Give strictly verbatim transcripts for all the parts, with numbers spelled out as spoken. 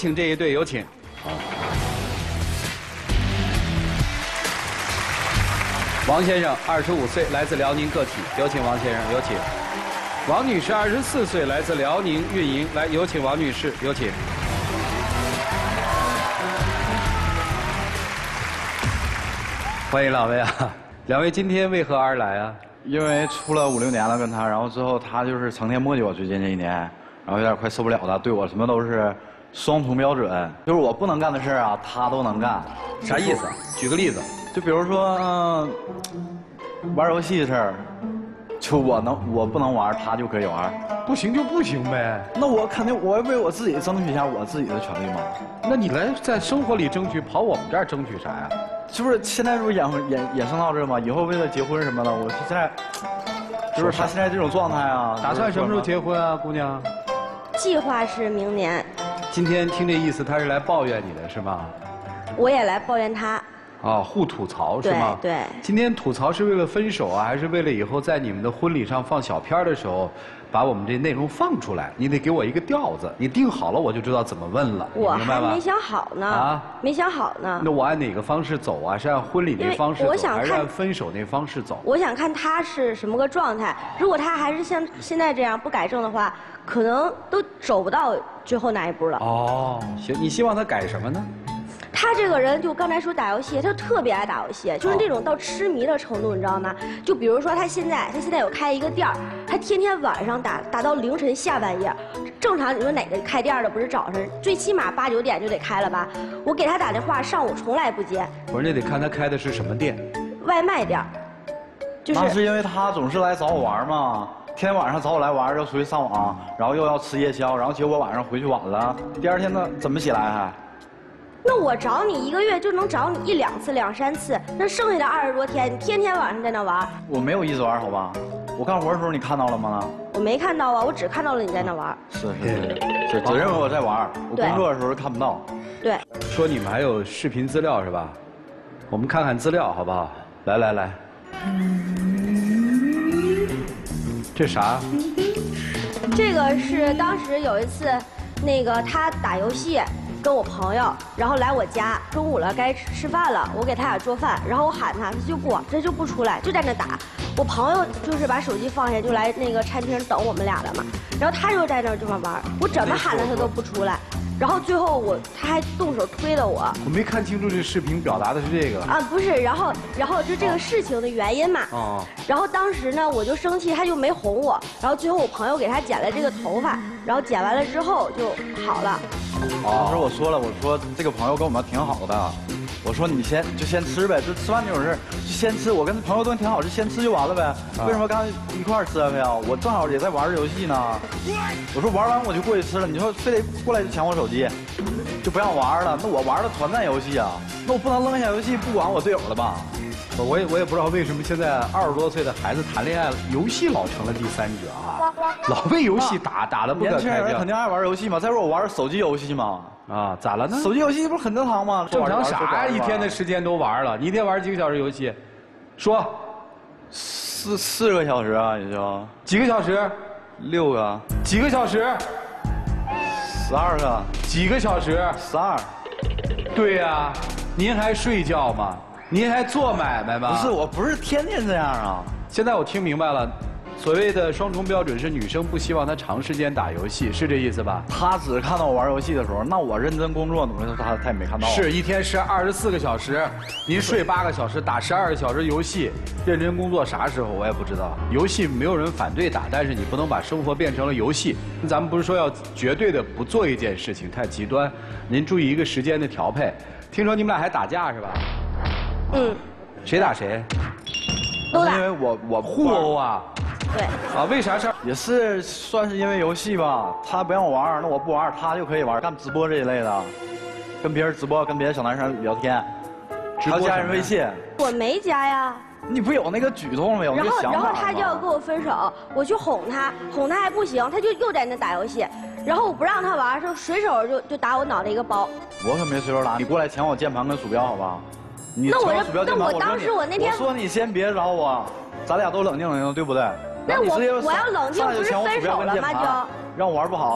请这一对，有请。王先生，二十五岁，来自辽宁个体，有请王先生，有请。王女士，二十四岁，来自辽宁运营，来，有请王女士，有请。欢迎两位啊！两位今天为何而来啊？ 因为处了五六年了跟他，然后之后他就是成天磨叽我，最近这一年，然后有点快受不了了，对我什么都是双重标准，就是我不能干的事啊，他都能干。 啥意思？举个例子。 就比如说，嗯，玩游戏的事儿，就我能我不能玩，他就可以玩。 不行就不行呗。 那我肯定我要为我自己争取一下我自己的权利嘛。 那你来在生活里争取，跑我们这儿争取啥呀？ 就是现在这不衍衍衍生到这吗？以后为了结婚什么的，我现在就是他现在这种状态啊。 打算什么时候结婚啊，姑娘？ 计划是明年。 今天听这意思，他是来抱怨你的是吗？ 我也来抱怨他。 啊，互吐槽是吗？ 对对。 今天吐槽是为了分手啊，还是为了以后在你们的婚礼上放小片的时候，把我们这内容放出来？你得给我一个调子，你定好了我就知道怎么问了。 我还没想好呢。啊？没想好呢。 那我按哪个方式走啊？是按婚礼那方式走， 我想看还是按分手那方式走？ 我想看他是什么个状态。如果他还是像现在这样不改正的话，可能都走不到最后那一步了。 哦，行，你希望他改什么呢？ 他这个人就刚才说打游戏，他特别爱打游戏，就是那种到痴迷的程度，你知道吗？就比如说他现在，他现在有开一个店儿，他天天晚上打打到凌晨下半夜。正常你说哪个开店的不是早上最起码八九点就得开了吧？我给他打电话，上午从来不接。 我说那得看他开的是什么店， 外卖店。 就是那是因为他总是来找我玩嘛，天天晚上找我来玩，又出去上网，然后又要吃夜宵，然后结果晚上回去晚了，第二天呢怎么起来还？ 那我找你一个月就能找你一两次、两三次，那剩下的二十多天，你天天晚上在那玩。 我没有一直玩，好吧？我干活的时候你看到了吗？ 我没看到啊，我只看到了你在那玩。 是是是，只认为我在玩，我工作的时候看不到。 对。 说你们还有视频资料是吧？我们看看资料好不好？来来来。这啥？ 这个是当时有一次，那个他打游戏。跟我朋友，然后来我家，中午了该吃饭了，我给他俩做饭，然后我喊他，他就不，他就不出来，就在那打。我朋友就是把手机放下，就来那个餐厅等我们俩了嘛，然后他就在那儿这么玩，我怎么喊他他都不出来，然后最后我他还动手推了我。 我没看清楚这视频表达的是这个啊，不是，然后然后就这个事情的原因嘛。哦。然后当时呢，我就生气，他就没哄我，然后最后我朋友给他剪了这个头发，然后剪完了之后就好了。 当时我说了，我说这个朋友跟我们挺好的，我说你先就先吃呗，就吃饭这种事就先吃。我跟朋友关系挺好，就先吃就完了呗。为什么刚一块儿吃啊？非要我正好也在玩游戏呢。我说玩完我就过去吃了，你说非得过来就抢我手机，就不让玩了。那我玩的团战游戏啊，那我不能扔下游戏不管我队友了吧？ 我也我也不知道为什么现在二十多岁的孩子谈恋爱，游戏老成了第三者啊，老被游戏打打的不可开交。 年轻人肯定爱玩游戏嘛，再说我玩手机游戏嘛。 啊，咋了呢？ 手机游戏不是很正常吗？ 正常啥？一天的时间都玩了，你一天玩几个小时游戏？说， 四四个小时啊，也就几个小时？ 六个。 几个小时？ 十二个。 几个小时？ 十二。 对呀，您还睡觉吗？您还做买卖吗？ 不是，我不是天天这样啊。 现在我听明白了，所谓的双重标准是女生不希望他长时间打游戏，是这意思吧？ 他只看到我玩游戏的时候，那我认真工作努力，他他也没看到。 是一天是二十四个小时，您睡八个小时，打十二个小时游戏，认真工作啥时候我也不知道。游戏没有人反对打，但是你不能把生活变成了游戏。咱们不是说要绝对的不做一件事情太极端，您注意一个时间的调配。听说你们俩还打架是吧？ 嗯。 谁打谁？ 都打。 因为我我互殴啊。 对。 啊，为啥事儿？ 也是算是因为游戏吧，他不让我玩，那我不玩，他就可以玩，干直播这一类的，跟别人直播，跟别的小男生聊天，还要加人微信。 我没加呀。 你不有那个举动没有？ 然后然后他就要跟我分手，我去哄他，哄他还不行，他就又在那打游戏。然后我不让他玩，就随手就就打我脑袋一个包。 我可没随手打，你过来抢我键盘跟鼠标，好吧？你那我鼠标那我当时我那天我说你先别找我，咱俩都冷静冷静，对不对？ 那我我要冷静不是分手了吗？就让我玩不好，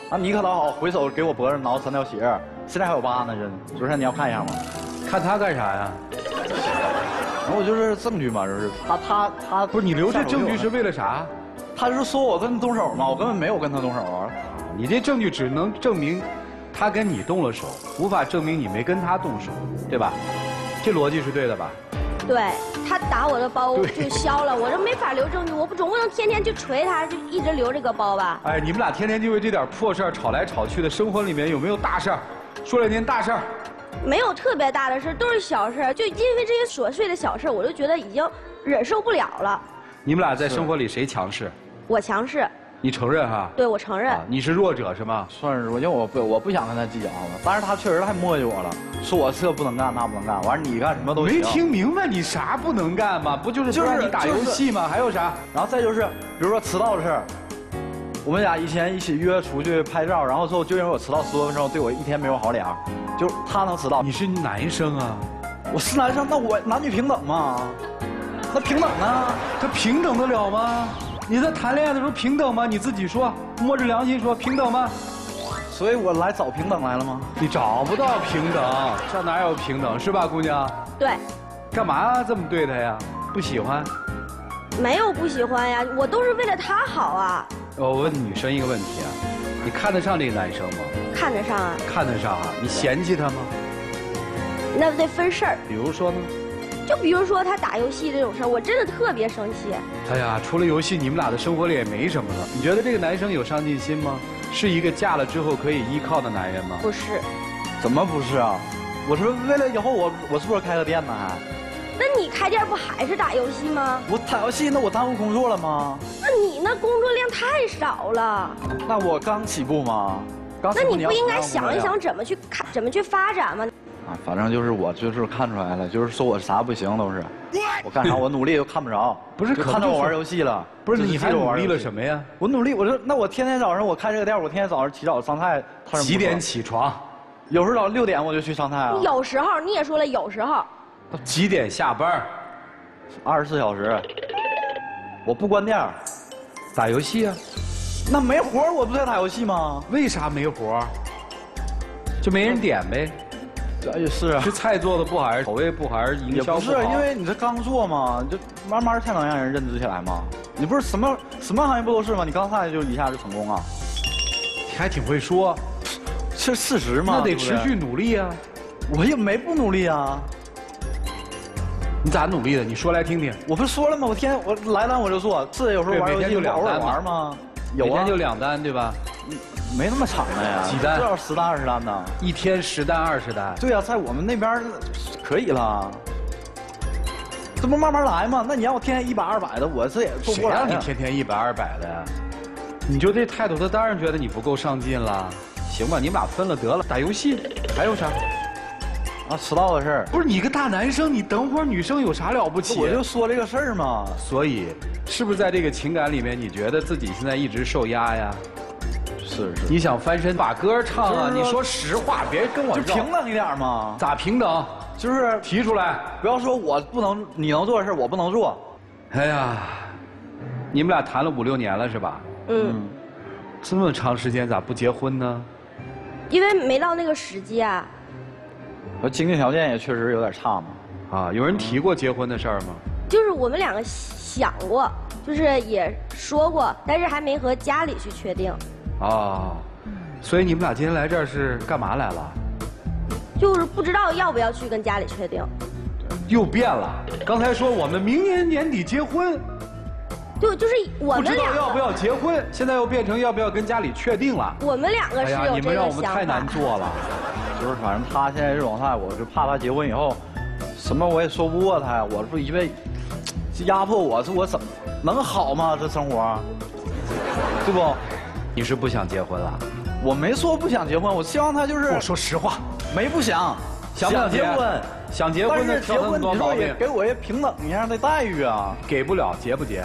啊，你可倒好，回手给我脖子挠三条血，现在还有疤呢，这。昨天你要看一下吗？ 看他干啥呀？ 然后我就是证据嘛，就是他他他不是你留这证据是为了啥？ 他是说我跟他动手嘛，我根本没有跟他动手啊。 你这证据只能证明他跟你动了手，无法证明你没跟他动手，对吧？这逻辑是对的吧？ 对他打我的包就消了，我这没法留证据，我不总不能天天去捶他，就一直留这个包吧？ 哎，你们俩天天就为这点破事儿吵来吵去的，生活里面有没有大事儿？说两件大事儿。 没有特别大的事，都是小事，就因为这些琐碎的小事，我就觉得已经忍受不了了。 你们俩在生活里谁强势？ 我强势。 你承认哈？ 对，我承认。 啊、你是弱者是吗？ 算是，因为我不我不想跟他计较了，但是他确实太磨叽我了，说我这不能干那不能干，完了你干什么都行。 没听明白你啥不能干吗？不就是不让你打游戏吗？还有啥？ 然后再就是，比如说迟到的事儿，我们俩以前一起约出去拍照，然后之后就因为我迟到十多分钟，对我一天没有好脸，就他能迟到。 你是男生啊？ 我是男生，那我男女平等嘛？那平等呢？ 这平等得了吗？你在谈恋爱的时候平等吗？你自己说，摸着良心说平等吗？ 所以我来找平等来了吗？ 你找不到平等，这哪有平等是吧，姑娘？ 对。 干嘛这么对他呀？不喜欢？ 没有不喜欢呀，我都是为了他好啊。 我问女生一个问题啊，你看得上这个男生吗？ 看得上啊。 看得上啊？你嫌弃他吗？ 那得分事儿。 比如说呢？ 就比如说他打游戏这种事儿，我真的特别生气。 哎呀，除了游戏，你们俩的生活里也没什么了。你觉得这个男生有上进心吗？是一个嫁了之后可以依靠的男人吗？ 不是。 怎么不是啊？我是为了以后我我是不是开个店呢还？ 那你开店不还是打游戏吗？ 我打游戏，那我耽误工作了吗？ 那你那工作量太少了。 那我刚起步吗？刚起步那你不应该想一想怎么去看，怎么去发展吗？ 啊，反正就是我就是看出来了，就是说我啥不行都是，我干啥我努力都看不着， 不是看着我玩游戏了， 不是你还努力了什么呀？ 我努力，我说那我天天早上我开这个店，我天天早上起早上菜， 几点起床？ 有时候早上六点我就去上菜啊。 有时候你也说了，有时候。 几点下班？ 二十四小时，我不关店， 打游戏啊。 那没活我不在打游戏吗？ 为啥没活？就没人点呗。 哎呀，是啊， 是菜做的不好，还是口味不好，还是营销不好？ 也不是，因为你这刚做嘛，你就慢慢才能让人认知起来嘛。你不是什么什么行业不都是吗？你刚上来就一下就成功啊？ 你还挺会说， 是事实嘛？ 那得持续努力啊。 我也没不努力啊。 你咋努力的？你说来听听。 我不是说了吗？我天天我来单我就做，是有时候玩游戏就两单玩吗？有啊， 每天就两单对吧？ 没那么长的呀， 几单？ 至少十单二十单呢。 一天十单二十单。 对呀、啊，在我们那边可以了。这不慢慢来吗？那你让我天天一百二百的，我这也做不过来。 谁让你天天一百二百的呀？你就这态度，他当然觉得你不够上进了。行吧，你们俩分了得了。打游戏还有啥？ 啊，迟到的事儿。 不是你个大男生，你等会儿女生有啥了不起？ 我就说这个事儿嘛。 所以，是不是在这个情感里面，你觉得自己现在一直受压呀？ 是是。 你想翻身把歌唱啊？你说实话，别跟我就平等一点嘛。 咋平等？ 就是提出来， 不要说我不能，你能做的事我不能做。 哎呀，你们俩谈了五六年了是吧？ 嗯。 这么长时间咋不结婚呢？ 因为没到那个时机啊。 我经济条件也确实有点差嘛。 啊，有人提过结婚的事儿吗？ 就是我们两个想过，就是也说过，但是还没和家里去确定。 哦，所以你们俩今天来这儿是干嘛来了？ 就是不知道要不要去跟家里确定。 又变了，刚才说我们明年年底结婚。 就就是我们不知道要不要结婚，现在又变成要不要跟家里确定了。 我们两个是有这个想法。哎呀， 你们让我们太难做了。 就是反正他现在这种态，我就怕他结婚以后，什么我也说不过他呀。我不因为压迫我，这我怎么能好吗？这生活，对不？ 你是不想结婚了？ 我没说不想结婚，我希望他就是。 我说实话， 没不想， 想不想结婚？想结婚的结婚，你说也给我也平等一样的待遇啊。 给不了，结不结？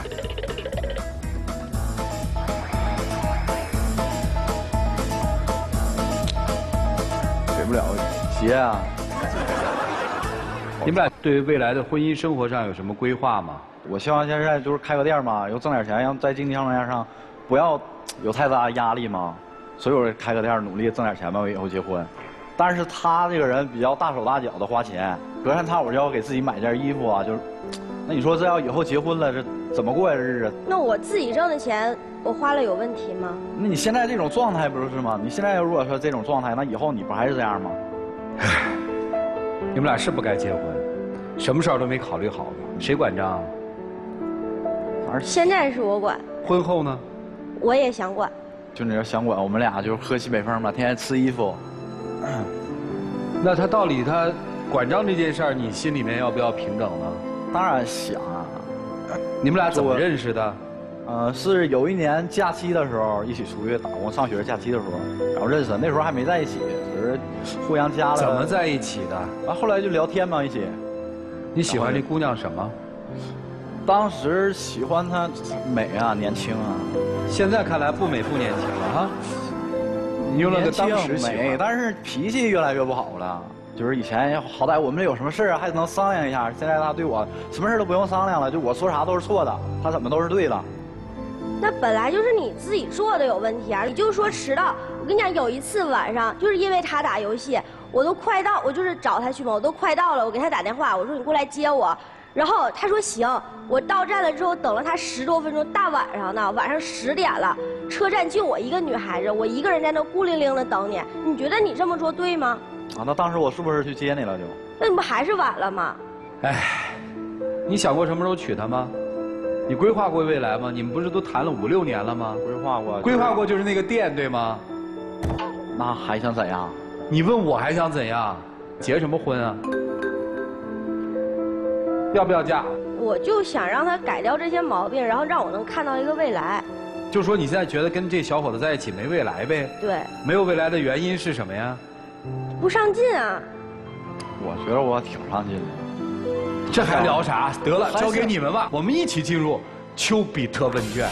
给不了，结啊！ 你们俩对未来的婚姻生活上有什么规划吗？ 我希望现在就是开个店嘛，又挣点钱，让在经济上面上不要有太大压力嘛。 所以我开个店努力挣点钱吧，我以后结婚。但是他这个人比较大手大脚的花钱，隔三差五就要给自己买件衣服啊，就是，那你说这要以后结婚了，这怎么过呀日子？ 那我自己挣的钱，我花了有问题吗？ 那你现在这种状态不是吗？你现在如果说这种状态，那以后你不还是这样吗？ 你们俩是不该结婚，什么事儿都没考虑好，谁管账？ 现在是我管。 婚后呢？ 我也想管。 就你要想管，我们俩就是喝西北风嘛，天天吃衣服。 那他到底他管账这件事儿，你心里面要不要平等呢？ 当然想啊。 你们俩怎么认识的？ 呃，是有一年假期的时候一起出去打工，上学假期的时候，然后认识的。那时候还没在一起，只是互相加了。 怎么在一起的？ 完后来就聊天嘛，一起。 你喜欢这姑娘什么？ 当时喜欢她美啊，年轻啊。 现在看来不美不年轻了哈。你用了个当时美，但是脾气越来越不好了。就是以前好歹我们有什么事啊还能商量一下，现在他对我什么事都不用商量了，就我说啥都是错的，他怎么都是对的。 那本来就是你自己做的有问题啊！你就说迟到，我跟你讲，有一次晚上就是因为他打游戏，我都快到，我就是找他去嘛，我都快到了，我给他打电话，我说你过来接我，然后他说行，我到站了之后等了他十多分钟，大晚上的，晚上十点了，车站就我一个女孩子，我一个人在那孤零零的等你，你觉得你这么做对吗？ 啊，那当时我是不是去接你了就？ 那你不还是晚了吗？ 哎，你想过什么时候娶她吗？你规划过未来吗？你们不是都谈了五六年了吗？ 规划过。 规划过就是那个店对吗？ 那还想怎样？ 你问我还想怎样？结什么婚啊？要不要嫁？ 我就想让他改掉这些毛病，然后让我能看到一个未来。 就说你现在觉得跟这小伙子在一起没未来呗？ 对。 没有未来的原因是什么呀？ 不上进啊。 我觉得我挺上进的。 这还聊啥？得了，交给你们吧，我们一起进入丘比特问卷。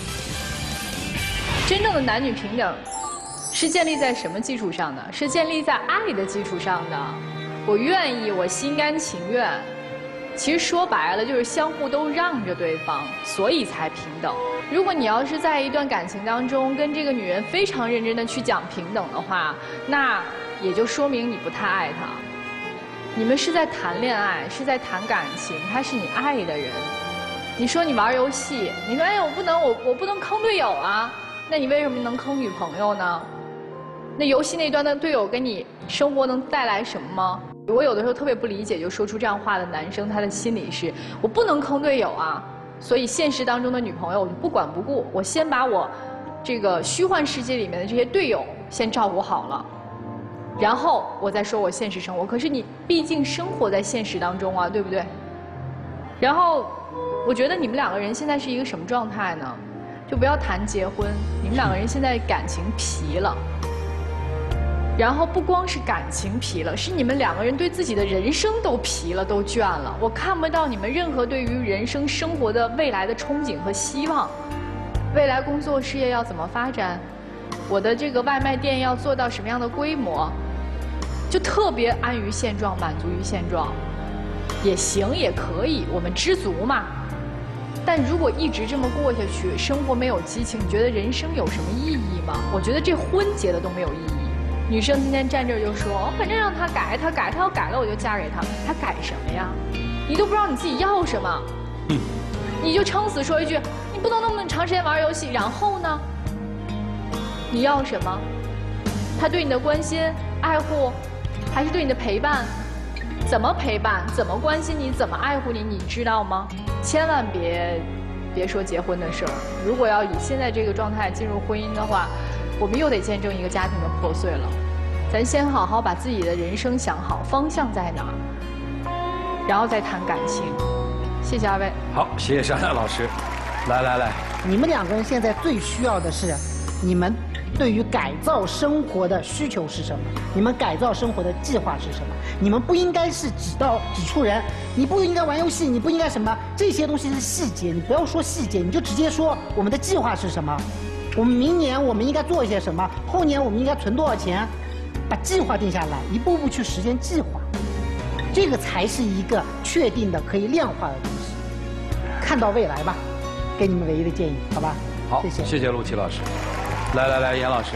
真正的男女平等是建立在什么基础上的？是建立在爱的基础上的。我愿意，我心甘情愿。其实说白了，就是相互都让着对方，所以才平等。如果你要是在一段感情当中跟这个女人非常认真的去讲平等的话，那也就说明你不太爱她。你们是在谈恋爱，是在谈感情，他是你爱的人。你说你玩游戏，你说哎我不能我我不能坑队友啊，那你为什么能坑女朋友呢？那游戏那端的队友给你生活能带来什么吗？我有的时候特别不理解，就说出这样话的男生，他的心理是我不能坑队友啊，所以现实当中的女朋友我就不管不顾，我先把我这个虚幻世界里面的这些队友先照顾好了。然后我再说我现实生活，可是你毕竟生活在现实当中啊，对不对？然后，我觉得你们两个人现在是一个什么状态呢？就不要谈结婚，你们两个人现在感情疲了。然后不光是感情疲了，是你们两个人对自己的人生都疲了，都倦了。我看不到你们任何对于人生生活的未来的憧憬和希望。未来工作事业要怎么发展？我的这个外卖店要做到什么样的规模？就特别安于现状，满足于现状，也行也可以，我们知足嘛。但如果一直这么过下去，生活没有激情，你觉得人生有什么意义吗？我觉得这婚结的都没有意义。女生今天站这儿就说，哦，反正让他改，他改，他要改了我就嫁给他，他改什么呀？你都不知道你自己要什么，嗯，你就撑死说一句，你不能那么长时间玩游戏，然后呢？你要什么？他对你的关心、爱护。还是对你的陪伴，怎么陪伴，怎么关心你，怎么爱护你，你知道吗？千万别别说结婚的事儿。如果要以现在这个状态进入婚姻的话，我们又得见证一个家庭的破碎了。咱先好好把自己的人生想好，方向在哪儿，然后再谈感情。谢谢二位。 好，谢谢珊珊老师。来来来， 你们两个人现在最需要的是你们对于改造生活的需求是什么？你们改造生活的计划是什么？你们不应该是挤到挤出人，你不应该玩游戏，你不应该什么，这些东西是细节，你不要说细节，你就直接说我们的计划是什么？我们明年我们应该做一些什么？后年我们应该存多少钱？把计划定下来，一步步去实现计划，这个才是一个确定的可以量化的东西。看到未来吧，给你们唯一的建议，好吧？ 好， 谢谢， 谢谢陆琪老师。来来来，严老师，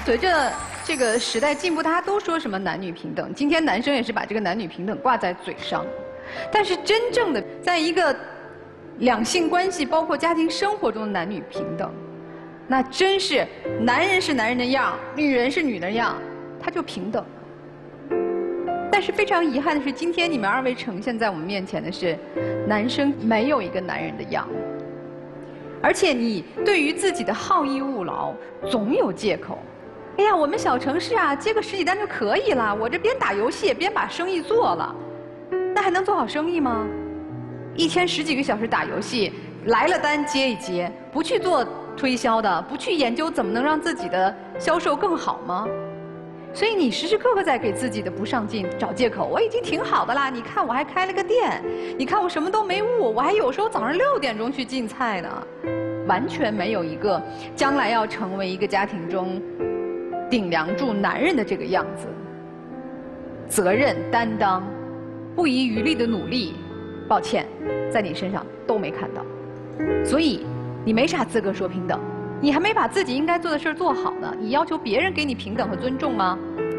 随着这个时代进步，大家都说什么男女平等，今天男生也是把这个男女平等挂在嘴上，但是真正的在一个两性关系，包括家庭生活中的男女平等，那真是男人是男人的样，女人是女人的样，他就平等了。但是非常遗憾的是，今天你们二位呈现在我们面前的是，男生没有一个男人的样，而且你对于自己的好逸恶劳总有借口。哎呀，我们小城市啊，接个十几单就可以了，我这边打游戏边把生意做了，那还能做好生意吗？一天十几个小时打游戏，来了单接一接，不去做推销的，不去研究怎么能让自己的销售更好吗？所以你时时刻刻在给自己的不上进找借口。我已经挺好的啦，你看我还开了个店，你看我什么都没误，我还有时候早上六点钟去进菜呢，完全没有一个将来要成为一个家庭中顶梁柱男人的这个样子。责任担当，不遗余力的努力，抱歉，在你身上都没看到。所以你没啥资格说平等。你还没把自己应该做的事儿做好呢，你要求别人给你平等和尊重吗？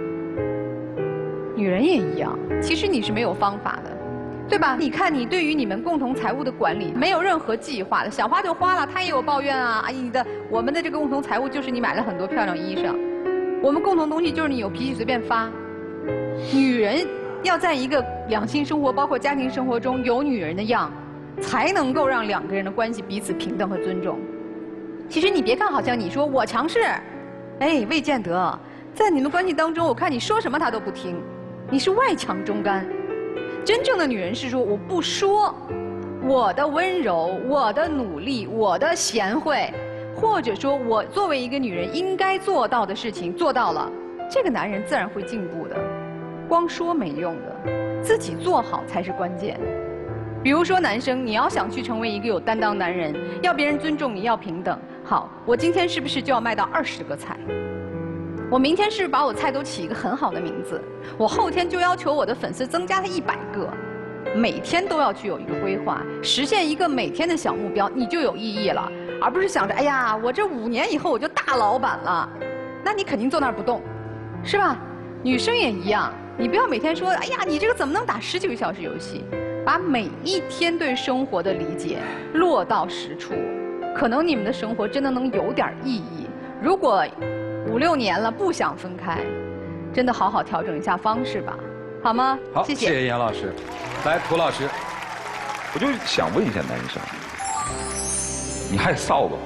女人也一样，其实你是没有方法的，对吧？你看你对于你们共同财务的管理没有任何计划的，想花就花了，他也有抱怨啊，阿姨的我们的这个共同财务就是你买了很多漂亮衣裳，我们共同东西就是你有脾气随便发。女人要在一个两性生活包括家庭生活中有女人的样，才能够让两个人的关系彼此平等和尊重。其实你别看好像你说我强势，哎，未见得。在你们关系当中，我看你说什么他都不听，你是外强中干。真正的女人是说我不说，我的温柔，我的努力，我的贤惠，或者说我作为一个女人应该做到的事情做到了，这个男人自然会进步的。光说没用的，自己做好才是关键。比如说男生，你要想去成为一个有担当男人，要别人尊重你，要平等。好，我今天是不是就要卖到二十个菜？我明天是不是把我菜都起一个很好的名字？我后天就要求我的粉丝增加他一百个，每天都要去有一个规划，实现一个每天的小目标，你就有意义了，而不是想着哎呀，我这五年以后我就大老板了，那你肯定坐那儿不动，是吧？女生也一样，你不要每天说哎呀，你这个怎么能打十几个小时游戏？把每一天对生活的理解落到实处，可能你们的生活真的能有点意义。如果五六年了不想分开，真的好好调整一下方式吧，好吗？ 好， 谢谢。 谢谢严老师。来，涂老师， 我就想问一下男生，你害臊不？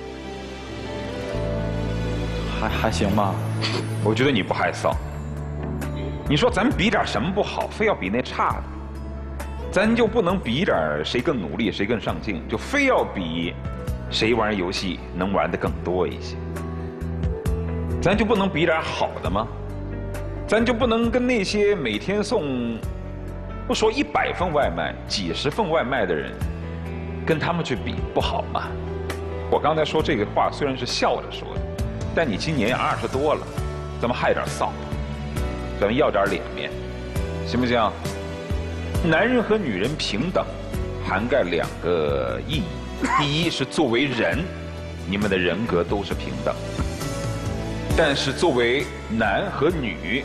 还还行吧。 我觉得你不害臊。你说咱比点什么不好，非要比那差的？咱就不能比点谁更努力，谁更上进，就非要比谁玩游戏能玩得更多一些？咱就不能比点好的吗？咱就不能跟那些每天送不说一百份外卖、几十份外卖的人，跟他们去比不好吗？我刚才说这个话虽然是笑着说的，但你今年二十多了，咱们害点臊，咱们要点脸面，行不行？男人和女人平等，涵盖两个意义。第一是作为人，你们的人格都是平等；但是作为男和女，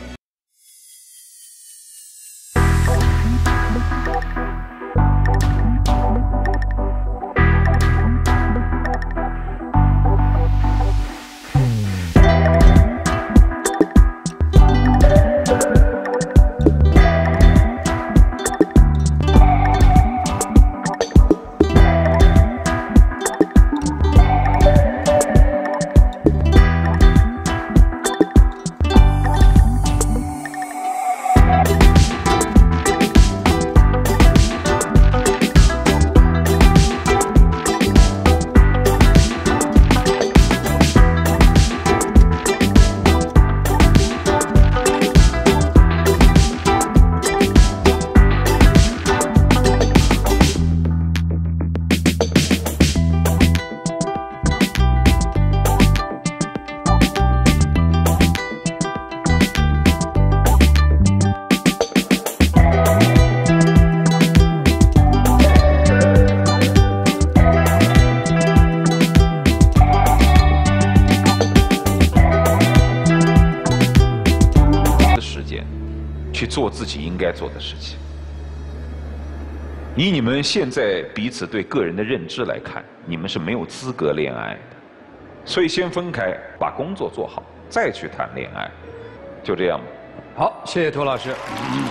间，去做自己应该做的事情。以你们现在彼此对个人的认知来看，你们是没有资格恋爱的，所以先分开，把工作做好，再去谈恋爱，就这样吧。 好，谢谢涂老师。嗯。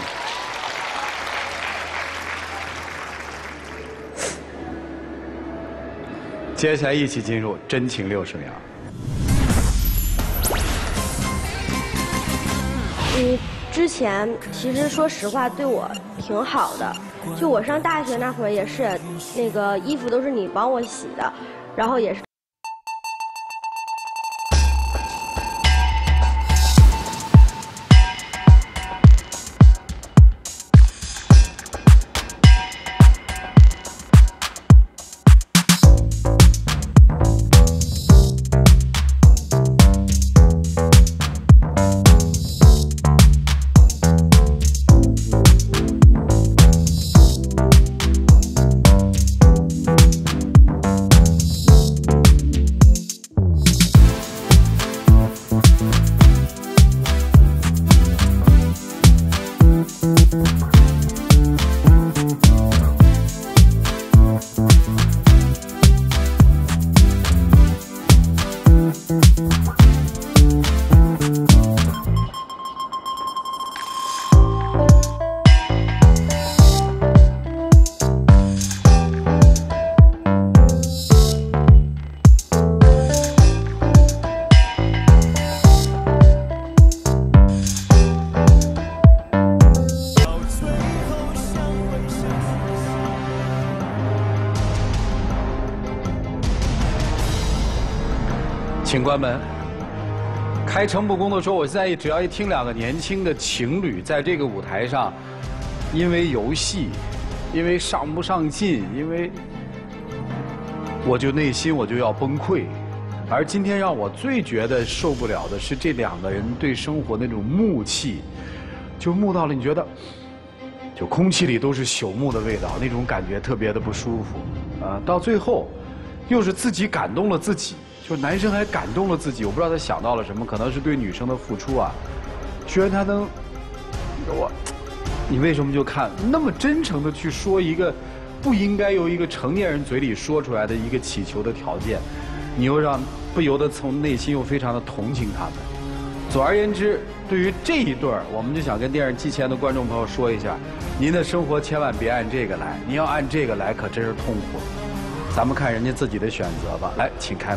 接下来一起进入真情六十秒。 嗯，之前其实说实话对我挺好的，就我上大学那会儿也是，那个衣服都是你帮我洗的，然后也是。 请关门。开诚布公的说，我现在只要一听两个年轻的情侣在这个舞台上，因为游戏，因为上不上进，因为我就内心我就要崩溃。而今天让我最觉得受不了的是这两个人对生活那种木气，就木到了你觉得，就空气里都是朽木的味道，那种感觉特别的不舒服。啊，到最后，又是自己感动了自己。就男生还感动了自己，我不知道他想到了什么，可能是对女生的付出啊。居然他能，我，你为什么就看那么真诚的去说一个不应该由一个成年人嘴里说出来的一个祈求的条件，你又让不由得从内心又非常的同情他们。总而言之，对于这一对儿，我们就想跟电视机前的观众朋友说一下，您的生活千万别按这个来，您要按这个来可真是痛苦。咱们看人家自己的选择吧。来，请开门。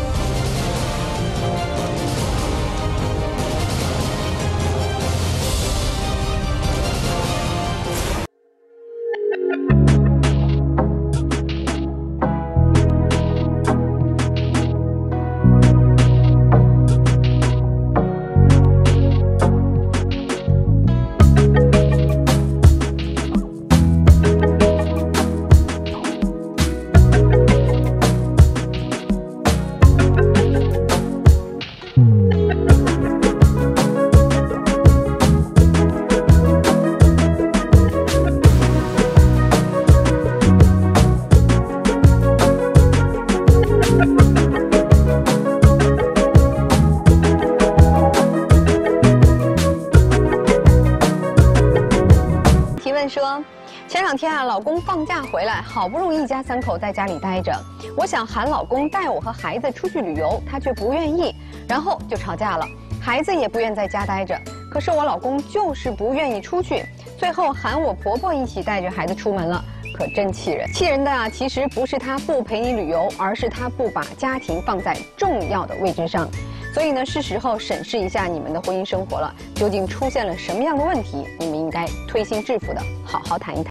说，前两天啊，老公放假回来，好不容易一家三口在家里待着，我想喊老公带我和孩子出去旅游，他却不愿意，然后就吵架了，孩子也不愿在家待着，可是我老公就是不愿意出去，最后喊我婆婆一起带着孩子出门了，可真气人！气人的啊，其实不是他不陪你旅游，而是他不把家庭放在重要的位置上。所以呢，是时候审视一下你们的婚姻生活了，究竟出现了什么样的问题？你们应该推心置腹的好好谈一谈。